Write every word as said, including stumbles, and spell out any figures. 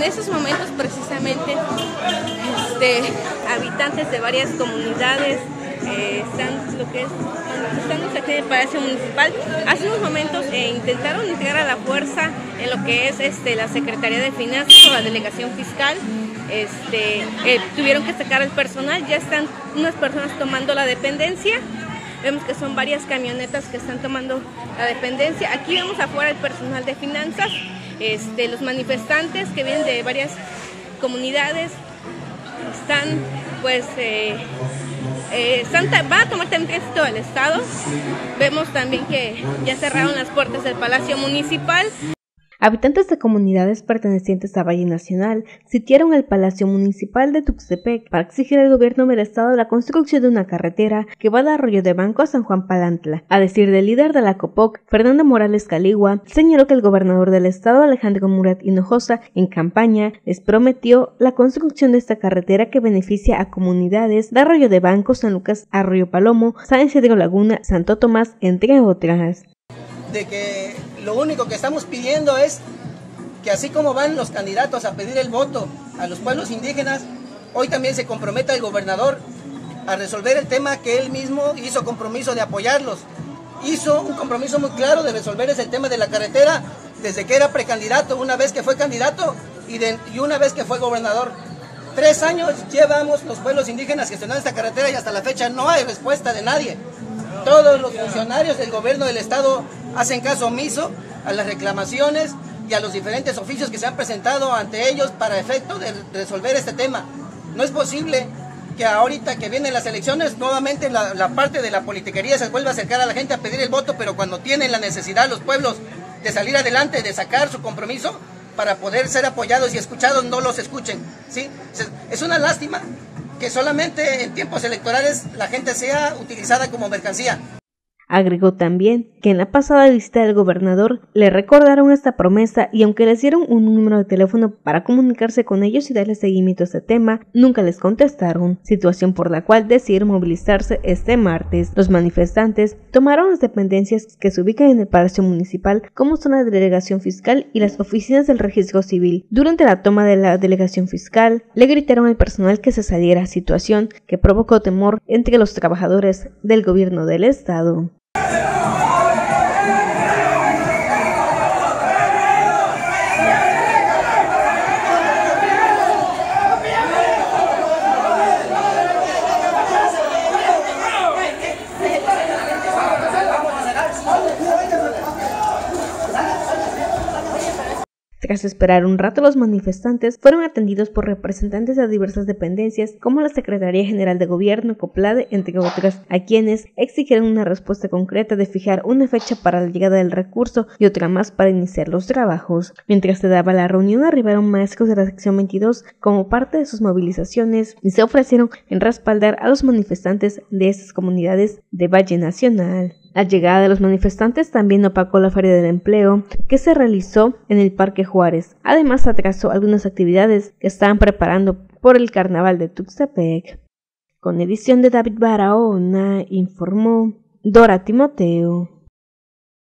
en esos momentos precisamente este, habitantes de varias comunidades eh, están lo que es están aquí en el Palacio Municipal. Hace unos momentos eh, intentaron integrar a la fuerza en lo que es este, la Secretaría de Finanzas o la Delegación Fiscal. Este, eh, tuvieron que sacar el personal, ya están unas personas tomando la dependencia. Vemos que son varias camionetas que están tomando la dependencia. Aquí vemos afuera el personal de finanzas, este, los manifestantes que vienen de varias comunidades están, pues, eh, eh, están, van a tomar también todo el estado. Vemos también que ya cerraron las puertas del Palacio Municipal. Habitantes de comunidades pertenecientes a Valle Nacional sitiaron el Palacio Municipal de Tuxtepec para exigir al gobierno del estado la construcción de una carretera que va de Arroyo de Banco a San Juan Palantla. A decir del líder de la COPOC, Fernando Morales Caligua, señaló que el gobernador del estado, Alejandro Murat Hinojosa, en campaña les prometió la construcción de esta carretera que beneficia a comunidades de Arroyo de Banco, San Lucas, Arroyo Palomo, San Isidro Laguna, Santo Tomás, entre otras. De que lo único que estamos pidiendo es que así como van los candidatos a pedir el voto a los pueblos indígenas, hoy también se comprometa el gobernador a resolver el tema que él mismo hizo compromiso de apoyarlos. Hizo un compromiso muy claro de resolver ese tema de la carretera desde que era precandidato, una vez que fue candidato y, de, y una vez que fue gobernador. Tres años llevamos los pueblos indígenas gestionando esta carretera y hasta la fecha no hay respuesta de nadie. Todos los funcionarios del gobierno del estado hacen caso omiso a las reclamaciones y a los diferentes oficios que se han presentado ante ellos para efecto de resolver este tema. No es posible que ahorita que vienen las elecciones, nuevamente la, la parte de la politiquería se vuelva a acercar a la gente a pedir el voto, pero cuando tienen la necesidad los pueblos de salir adelante, de sacar su compromiso para poder ser apoyados y escuchados, no los escuchen, ¿sí? Es una lástima que solamente en tiempos electorales la gente sea utilizada como mercancía. Agregó también que en la pasada visita del gobernador le recordaron esta promesa y aunque les dieron un número de teléfono para comunicarse con ellos y darles seguimiento a este tema, nunca les contestaron, situación por la cual decidieron movilizarse este martes. Los manifestantes tomaron las dependencias que se ubican en el Palacio Municipal como zona de delegación fiscal y las oficinas del registro civil. Durante la toma de la delegación fiscal, le gritaron al personal que se saliera, situación que provocó temor entre los trabajadores del gobierno del estado. Tras esperar un rato, los manifestantes fueron atendidos por representantes de diversas dependencias como la Secretaría General de Gobierno, COPLADE, entre otras, a quienes exigieron una respuesta concreta de fijar una fecha para la llegada del recurso y otra más para iniciar los trabajos. Mientras se daba la reunión, arribaron maestros de la sección veintidós como parte de sus movilizaciones y se ofrecieron en respaldar a los manifestantes de estas comunidades de Valle Nacional. La llegada de los manifestantes también opacó la Feria del Empleo que se realizó en el Parque Juárez. Además, atrasó algunas actividades que estaban preparando por el Carnaval de Tuxtepec. Con edición de David Barahona, informó Dora Timoteo.